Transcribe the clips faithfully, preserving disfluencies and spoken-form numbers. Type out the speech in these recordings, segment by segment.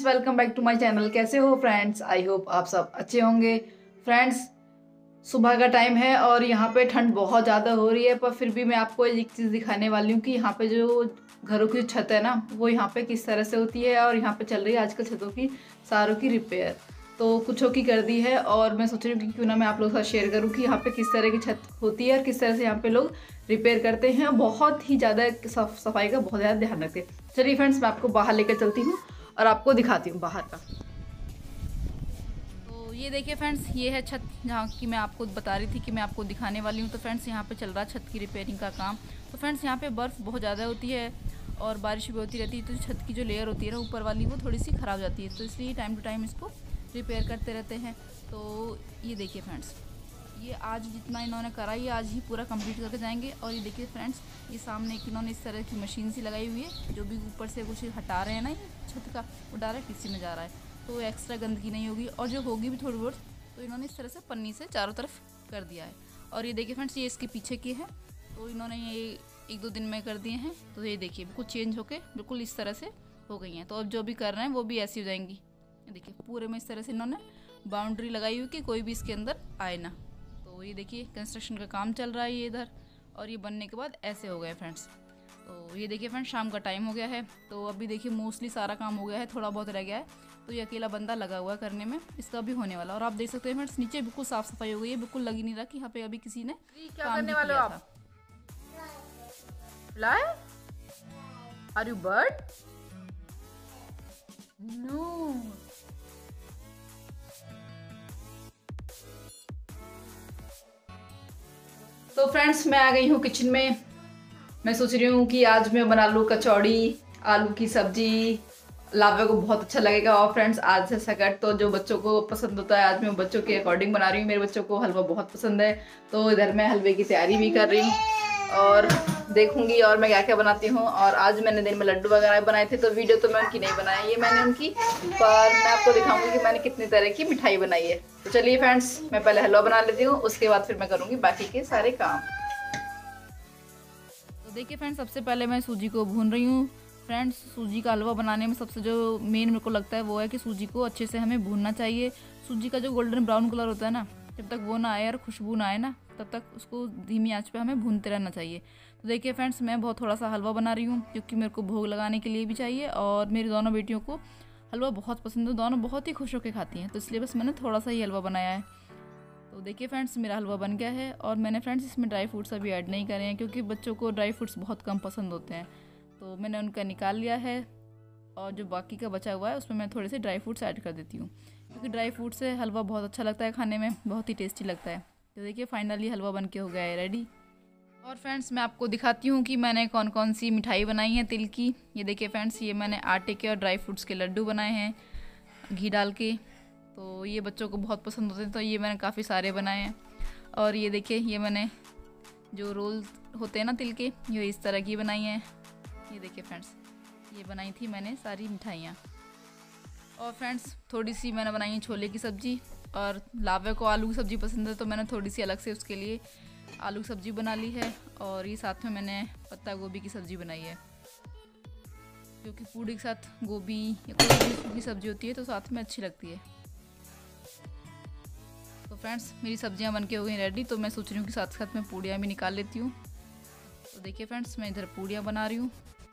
Friends, welcome back to my channel. कैसे हो friends? I hope आप सब अच्छे होंगे। फ्रेंड्स, सुबह का टाइम है और यहाँ पे ठंड बहुत ज़्यादा हो रही है, पर फिर भी मैं आपको एक चीज़ दिखाने वाली हूँ कि यहाँ पे जो घरों की छत है ना, वो यहाँ पे किस तरह से होती है। और यहाँ पे चल रही है आजकल छतों की सारों की रिपेयर, तो कुछों की कर दी है। और मैं सोच रही हूँ कि क्यों ना मैं आप लोगों के साथ शेयर करूँ कि यहाँ पे किस तरह की छत होती है और किस तरह से यहाँ पे लोग रिपेयर करते हैं। बहुत ही ज़्यादा साफ सफाई का बहुत ज़्यादा ध्यान रखते हैं। चलिए फ्रेंड्स, मैं आपको बाहर लेकर चलती हूँ और आपको दिखाती हूँ बाहर का। तो ये देखिए फ्रेंड्स, ये है छत जहाँ की मैं आपको बता रही थी कि मैं आपको दिखाने वाली हूँ। तो फ्रेंड्स, यहाँ पे चल रहा है छत की रिपेयरिंग का काम। तो फ्रेंड्स, यहाँ पे बर्फ़ बहुत ज़्यादा होती है और बारिश भी होती रहती है, तो छत की जो लेयर होती है ना ऊपर वाली, वो थोड़ी सी ख़राब जाती है। तो इसलिए टाइम टू टाइम इसको रिपेयर करते रहते हैं। तो ये देखिए फ्रेंड्स, ये आज जितना इन्होंने करा ये आज ही पूरा कंप्लीट करके जाएंगे। और ये देखिए फ्रेंड्स, ये सामने एक इन्होंने इस तरह की मशीन सी लगाई हुई है, जो भी ऊपर से कुछ हटा रहे हैं ना ये छत का, वो डायरेक्ट किसी में जा रहा है, तो एक्स्ट्रा गंदगी नहीं होगी। और जो होगी भी थोड़ी बहुत, तो इन्होंने इस तरह से पन्नी से चारों तरफ कर दिया है। और ये देखिए फ्रेंड्स, ये इसके पीछे की है, तो इन्होंने ये एक दो दिन में कर दिए हैं। तो ये देखिए बिल्कुल चेंज होके बिल्कुल इस तरह से हो गई हैं। तो अब जो भी कर रहे हैं वो भी ऐसी हो जाएंगी। देखिए पूरे में इस तरह से इन्होंने बाउंड्री लगाई हुई कि कोई भी इसके अंदर आए ना। तो ये देखिए कंस्ट्रक्शन का काम चल रहा है ये इधर, और ये बनने के बाद ऐसे हो गए फ्रेंड्स। तो ये देखिए फ्रेंड्स, शाम का टाइम हो गया है, तो अभी देखिए मोस्टली सारा काम हो गया है, थोड़ा बहुत रह गया है। तो ये अकेला बंदा लगा हुआ है करने में, इसका भी होने वाला। और आप देख सकते हैं फ्रेंड्स, नीचे बिल्कुल साफ सफाई हो गई है, बिल्कुल लग ही नहीं रहा कि यहाँ पे अभी किसी ने क्या काम करने भी वाले हो किया आप? था। Fly? Are you bird? No. तो फ्रेंड्स, मैं आ गई हूँ किचन में। मैं सोच रही हूँ कि आज मैं बना लूँ कचौड़ी, आलू की सब्जी। लावे को बहुत अच्छा लगेगा। और फ्रेंड्स, आज से सकट तो जो बच्चों को पसंद होता है, आज मैं बच्चों के अकॉर्डिंग बना रही हूँ। मेरे बच्चों को हलवा बहुत पसंद है, तो इधर मैं हलवे की तैयारी भी कर रही हूँ और देखूंगी और मैं क्या क्या बनाती हूँ। और आज मैंने दिन में लड्डू वगैरह बनाए थे, तो वीडियो तो मैं उनकी नहीं बनाया, ये मैंने उनकी, पर मैं आपको दिखाऊंगी कि मैंने कितनी तरह की मिठाई बनाई है। तो चलिए फ्रेंड्स, मैं पहले हलवा बना लेती हूँ, उसके बाद फिर मैं करूँगी बाकी के सारे काम। तो देखिए फ्रेंड्स, सबसे पहले मैं सूजी को भून रही हूँ। फ्रेंड्स, सूजी का हलवा बनाने में सबसे जो मेन मेरे को लगता है वो है कि सूजी को अच्छे से हमें भूनना चाहिए। सूजी का जो गोल्डन ब्राउन कलर होता है ना, जब तक वो ना आए और खुशबू ना आए ना, तब तक उसको धीमी आंच पे हमें भूनते रहना चाहिए। तो देखिए फ्रेंड्स, मैं बहुत थोड़ा सा हलवा बना रही हूँ, क्योंकि मेरे को भोग लगाने के लिए भी चाहिए। और मेरी दोनों बेटियों को हलवा बहुत पसंद है, दोनों बहुत ही खुश होकर खाती हैं, तो इसलिए बस मैंने थोड़ा सा ही हलवा बनाया है। तो देखिए फ्रेंड्स, मेरा हलवा बन गया है। और मैंने फ्रेंड्स इसमें ड्राई फ्रूट्स अभी ऐड नहीं करे हैं, क्योंकि बच्चों को ड्राई फ्रूट्स बहुत कम पसंद होते हैं, तो मैंने उनका निकाल लिया है। और जो बाकी का बचा हुआ है उसमें मैं थोड़े से ड्राई फ्रूट्स ऐड कर देती हूँ, क्योंकि ड्राई फ्रूट से हलवा बहुत अच्छा लगता है खाने में, बहुत ही टेस्टी लगता है। तो देखिए फाइनली हलवा बन के हो गया है रेडी। और फ्रेंड्स, मैं आपको दिखाती हूँ कि मैंने कौन कौन सी मिठाई बनाई है तिल की। ये देखिए फ्रेंड्स, ये मैंने आटे के और ड्राई फ्रूट्स के लड्डू बनाए हैं घी डाल के, तो ये बच्चों को बहुत पसंद होते हैं, तो ये मैंने काफ़ी सारे बनाए हैं। और ये देखिए, ये मैंने जो रोल होते हैं ना तिल के, ये इस तरह की बनाई हैं। ये देखिए फ्रेंड्स, ये बनाई थी मैंने सारी मिठाइयाँ। और फ्रेंड्स, थोड़ी सी मैंने बनाई है छोले की सब्ज़ी, और लावे को आलू की सब्ज़ी पसंद है, तो मैंने थोड़ी सी अलग से उसके लिए आलू की सब्ज़ी बना ली है। और ये साथ में मैंने पत्ता गोभी की सब्ज़ी बनाई है, क्योंकि पूड़ी के साथ गोभी या कोई भी सूखी सब्ज़ी होती है तो साथ में अच्छी लगती है। तो फ्रेंड्स, मेरी सब्जियां बनके हो गई रेडी, तो मैं सोच रही हूँ कि साथ साथ में पूड़ियाँ भी निकाल लेती हूँ। तो देखिए फ्रेंड्स, मैं इधर पूड़ियाँ बना रही हूँ।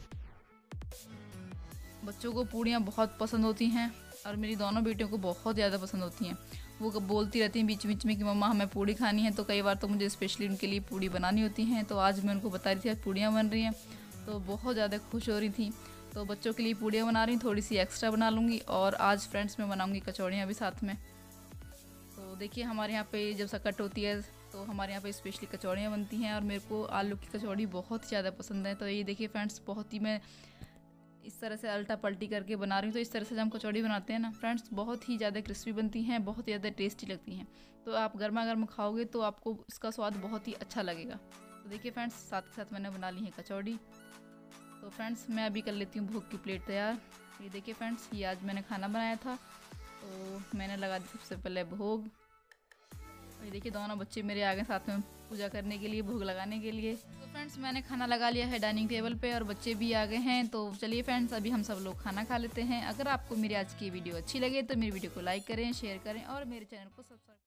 बच्चों को पूड़ियाँ बहुत पसंद होती हैं, और मेरी दोनों बेटियों को बहुत ज़्यादा पसंद होती हैं। वो बोलती रहती हैं बीच बीच में कि मम्मा हमें पूड़ी खानी है, तो कई बार तो मुझे स्पेशली उनके लिए पूड़ी बनानी होती हैं। तो आज मैं उनको बता रही थी आज पूड़ियाँ बन रही हैं, तो बहुत ज़्यादा खुश हो रही थी। तो बच्चों के लिए पूड़ियाँ बना रही हूँ, थोड़ी सी एक्स्ट्रा बना लूँगी। और आज फ्रेंड्स मैं बनाऊँगी कचौड़ियाँ भी साथ में। तो देखिए, हमारे यहाँ पे जब सकट होती है तो हमारे यहाँ पे स्पेशली कचौड़ियाँ बनती हैं, और मेरे को आलू की कचौड़ी बहुत ज़्यादा पसंद है। तो ये देखिए फ्रेंड्स, बहुत ही मैं इस तरह से अल्टा पल्टी करके बना रही हूँ। तो इस तरह से जब हम कचौड़ी बनाते हैं ना फ्रेंड्स, बहुत ही ज़्यादा क्रिस्पी बनती हैं, बहुत ही ज़्यादा टेस्टी लगती हैं। तो आप गर्मा गर्म खाओगे तो आपको इसका स्वाद बहुत ही अच्छा लगेगा। तो देखिए फ्रेंड्स, साथ के साथ मैंने बना ली है कचौड़ी। तो फ्रेंड्स, मैं अभी कर लेती हूँ भोग की प्लेट तैयार। ये देखिए फ्रेंड्स, ये आज मैंने खाना बनाया था, तो मैंने लगा दी सबसे पहले भोग। ये देखिए, दोनों बच्चे मेरे आ गए साथ में पूजा करने के लिए, भोग लगाने के लिए। तो फ्रेंड्स मैंने खाना लगा लिया है डाइनिंग टेबल पे और बच्चे भी आ गए हैं। तो चलिए फ्रेंड्स अभी हम सब लोग खाना खा लेते हैं। अगर आपको मेरी आज की वीडियो अच्छी लगे तो मेरी वीडियो को लाइक करें, शेयर करें और मेरे चैनल को सब्सक्राइब